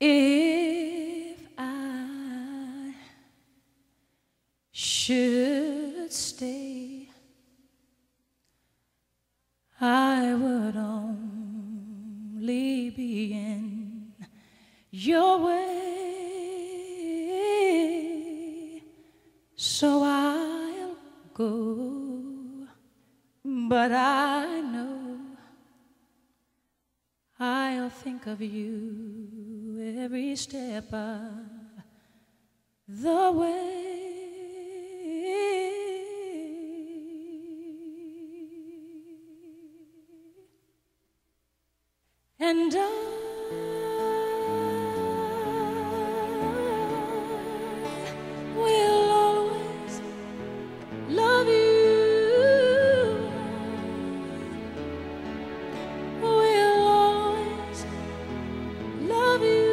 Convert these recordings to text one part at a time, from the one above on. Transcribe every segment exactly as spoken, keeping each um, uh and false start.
If I should stay, I would only be in your way, so I'll go, but I know I'll think of you every step of the way. And I will always love you. Will always love you.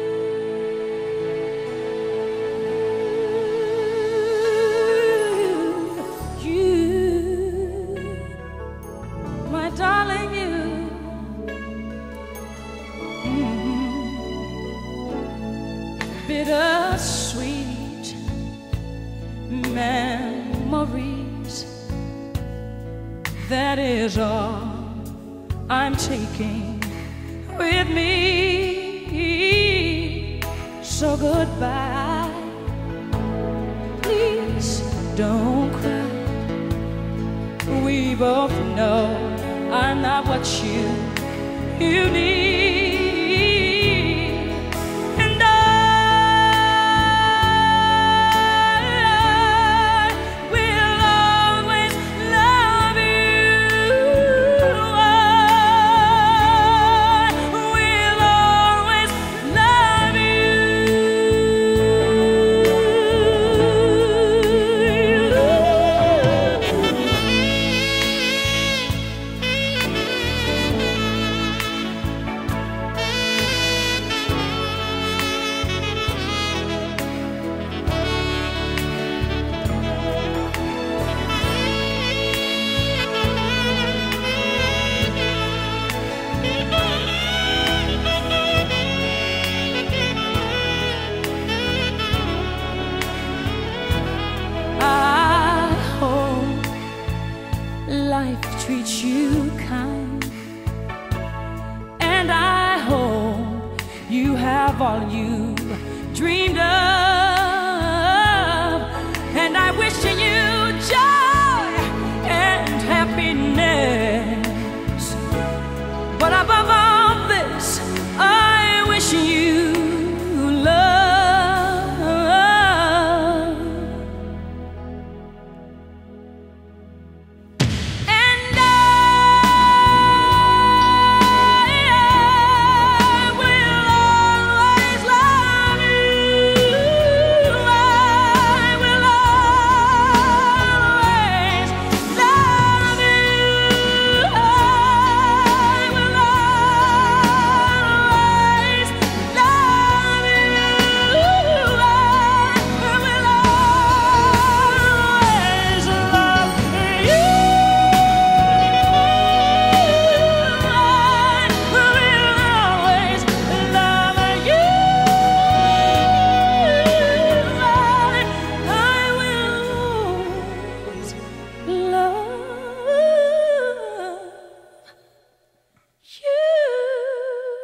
You, my darling, you. Bittersweet memories, that is all I'm taking with me. So goodbye, please don't cry. We both know I'm not what you, you need. Life treats you kind, and I hope you have all you dreamed of, and I wish you joy and happiness, but above all this I wish you love.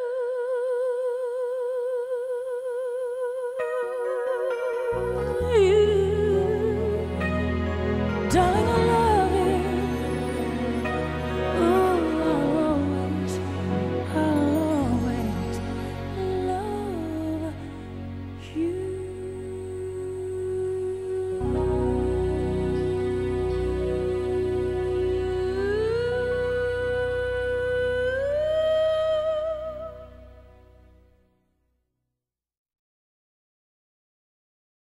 You